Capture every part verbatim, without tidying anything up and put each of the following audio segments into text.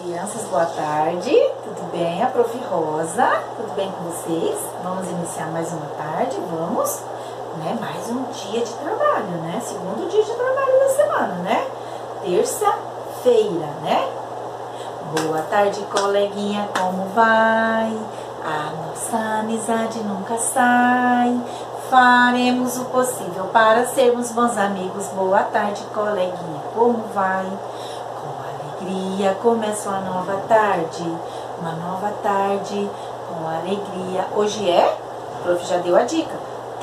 Crianças, boa tarde, tudo bem? A Prof Rosa, tudo bem com vocês? Vamos iniciar mais uma tarde, vamos, né? Mais um dia de trabalho, né? Segundo dia de trabalho da semana, né? Terça-feira, né? Boa tarde, coleguinha, como vai? A nossa amizade nunca sai. Faremos o possível para sermos bons amigos. Boa tarde, coleguinha, como vai? Alegria, começa uma nova tarde, uma nova tarde com alegria. Hoje é, o prof já deu a dica,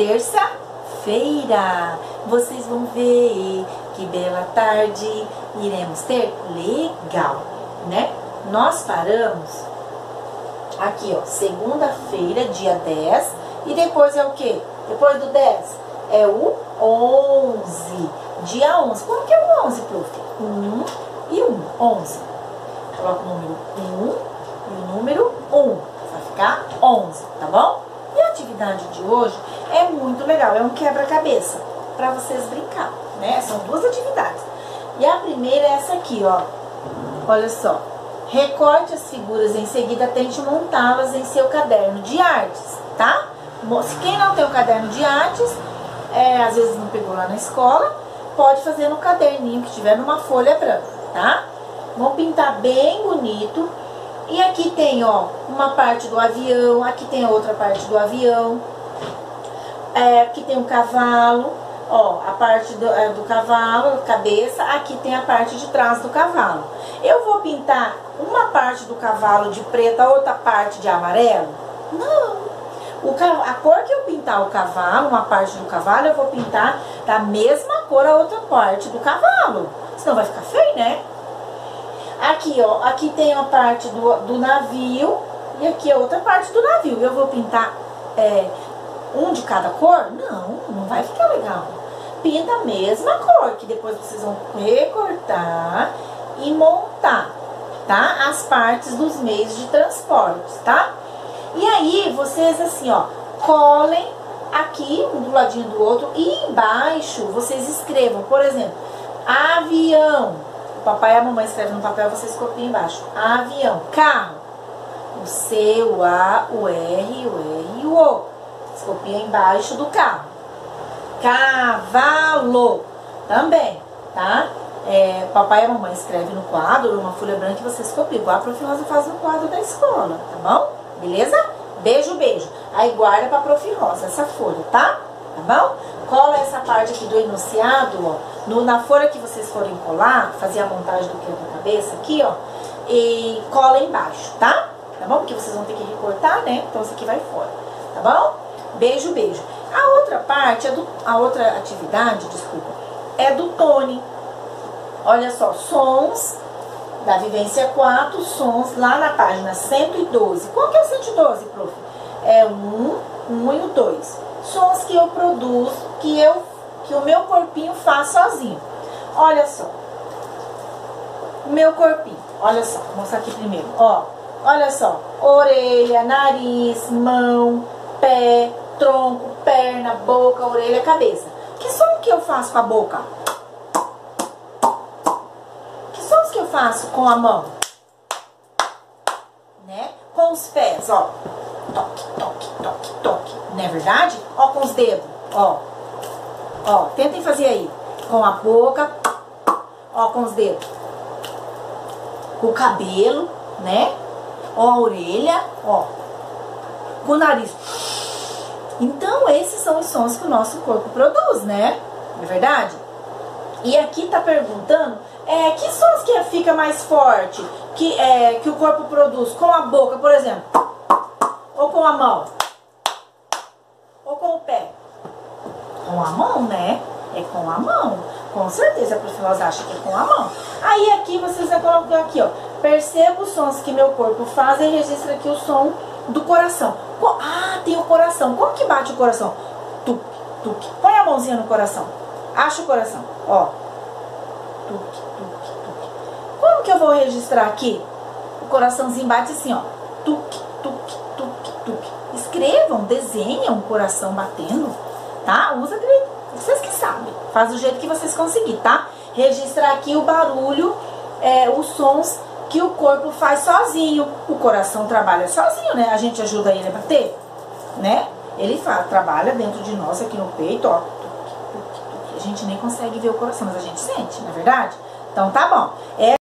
terça-feira. Vocês vão ver que bela tarde iremos ter. Legal, né? Nós paramos aqui, ó, segunda-feira, dia dez, e depois é o quê? Depois do dez é o onze, dia onze. Como que é o onze, prof? um e um, onze. Coloca o número um e o número um. Vai ficar onze, tá bom? E a atividade de hoje é muito legal. É um quebra-cabeça para vocês brincar, né? São duas atividades. E a primeira é essa aqui, ó. Olha só. Recorte as figuras, em seguida tente montá-las em seu caderno de artes, tá? Quem não tem o caderno de artes, é, às vezes não pegou lá na escola, pode fazer no caderninho que tiver numa folha branca, tá? Vamos pintar bem bonito. E aqui tem, ó, uma parte do avião, aqui tem a outra parte do avião. É, aqui tem um cavalo, ó, a parte do, é, do cavalo, cabeça, aqui tem a parte de trás do cavalo. Eu vou pintar uma parte do cavalo de preto, a outra parte de amarelo? Não. O, a cor que eu pintar o cavalo, uma parte do cavalo, eu vou pintar da mesma cor a outra parte do cavalo. Senão vai ficar feio, né? Aqui, ó, aqui tem a parte do, do navio e aqui a outra parte do navio. Eu vou pintar é, um de cada cor? Não, não vai ficar legal. Pinta a mesma cor, que depois vocês vão recortar e montar, tá? As partes dos meios de transporte, tá? E aí, vocês assim, ó, colem aqui, um do ladinho do outro, e embaixo vocês escrevam, por exemplo, avião. O papai e a mamãe escrevem no papel, vocês copiam embaixo. Avião. Carro. O C, o A, o R, o R e o O. Vocês copiam embaixo do carro. Cavalo. Também, tá? É, papai e a mamãe escrevem no quadro, numa folha branca, e vocês copiam. Igual a Prof Rosa faz no quadro da escola, tá bom? Beleza? Beijo, beijo. Aí guarda pra Prof Rosa essa folha, tá? Tá bom? Cola essa parte aqui do enunciado, ó, no, na folha que vocês forem colar, fazer a montagem do quebra-cabeça aqui, ó, e cola embaixo, tá? Tá bom? Porque vocês vão ter que recortar, né? Então isso aqui vai fora, tá bom? Beijo, beijo. A outra parte, é do, a outra atividade, desculpa, é do Tony. Olha só, sons da vivência quatro, sons lá na página cento e doze. Qual que é o cento e doze, prof? É o um, um e o dois. Sons que eu produzo, que, eu, que o meu corpinho faz sozinho. Olha só. O meu corpinho. Olha só, vou mostrar aqui primeiro. Ó, olha só. Orelha, nariz, mão, pé, tronco, perna, boca, orelha, cabeça. Que som que eu faço com a boca? Que sons que eu faço com a mão? Né? Com os pés, ó. Toque, toque, toque, toque. Não é verdade? Ó, com os dedos, ó. Ó, tentem fazer aí. Com a boca, ó, com os dedos. Com o cabelo, né? Ó, a orelha, ó. Com o nariz. Então, esses são os sons que o nosso corpo produz, né? Não é verdade? E aqui tá perguntando, é, que sons que fica mais forte, que, é, que o corpo produz? Com a boca, por exemplo. Ou com a mão? Ou com o pé? Com a mão, né? É com a mão. Com certeza a Prof Rosa acha que é com a mão. Aí aqui vocês vão colocar aqui, ó. Perceba os sons que meu corpo faz e registra aqui o som do coração. Ah, tem o coração. Como que bate o coração? Tuc, tuc. Põe a mãozinha no coração. Acha o coração. Ó. Tuc, tuc, tuc. Como que eu vou registrar aqui? O coraçãozinho bate assim, ó. Tuc, tuc, tuc, tuc. Escrevam, desenham o coração batendo, tá? Usa aquele, vocês que sabem. Faz do jeito que vocês conseguirem, tá? Registrar aqui o barulho, é, os sons que o corpo faz sozinho. O coração trabalha sozinho, né? A gente ajuda ele a bater, né? Ele faz, trabalha dentro de nós, aqui no peito, ó. A gente nem consegue ver o coração, mas a gente sente, não é verdade? Então tá bom. É